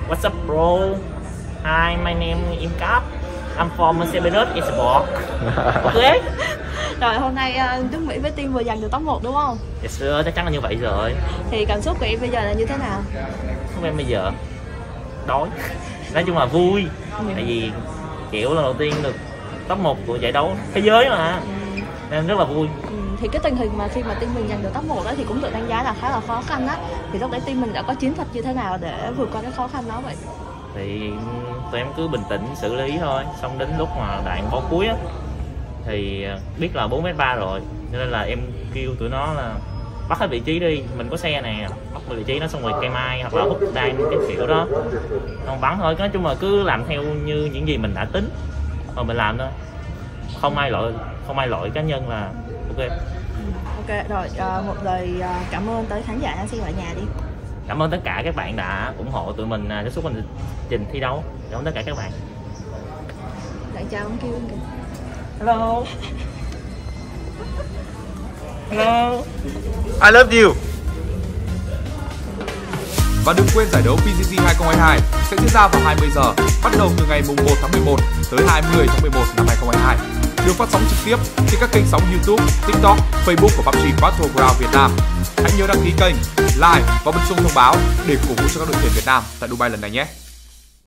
What's up, bro? Hi, my name is Imkap. I'm from Cerberus Esports. Ok. Rồi hôm nay nước Mỹ với team vừa giành được top 1 đúng không? Yes sir, chắc chắn là như vậy rồi. Thì cảm xúc của em bây giờ là như thế nào? Không, em bây giờ đói. Nói chung là vui. Tại vì kiểu lần đầu tiên được top 1 của giải đấu thế giới mà. Nên rất là vui. Thì cái tình hình mà khi mà team mình giành được top 1 đó thì cũng được đánh giá là khá là khó khăn á. Thì lúc đấy team mình đã có chiến thuật như thế nào để vượt qua cái khó khăn đó vậy? Thì tụi em cứ bình tĩnh xử lý thôi. Xong đến lúc mà đoạn ball cuối á thì biết là 4m3 rồi, cho nên là em kêu tụi nó là bắt hết vị trí đi, mình có xe nè, bắt vị trí nó xong rồi cây mai hoặc là hút đai cái kiểu đó, không bắn thôi. Nói chung là cứ làm theo như những gì mình đã tính rồi mình làm thôi, không ai lỗi cá nhân là ok. Ok rồi, một lời cảm ơn tới khán giả đang xem ở nhà đi. Cảm ơn tất cả các bạn đã ủng hộ tụi mình trong suốt hành trình thi đấu. Cảm ơn tất cả các bạn. Lại chào ông kêu kìa. Hello. Hello. I love you. Và đừng quên giải đấu PGC 2022 sẽ diễn ra vào 20 giờ, bắt đầu từ ngày 1 tháng 11 tới 20 tháng 11 năm 2022. Được phát sóng trực tiếp trên các kênh sóng YouTube, TikTok, Facebook của PUBG Battleground Việt Nam. Hãy nhớ đăng ký kênh, like và bật chuông thông báo để cổ vũ cho các đội tuyển Việt Nam tại Dubai lần này nhé.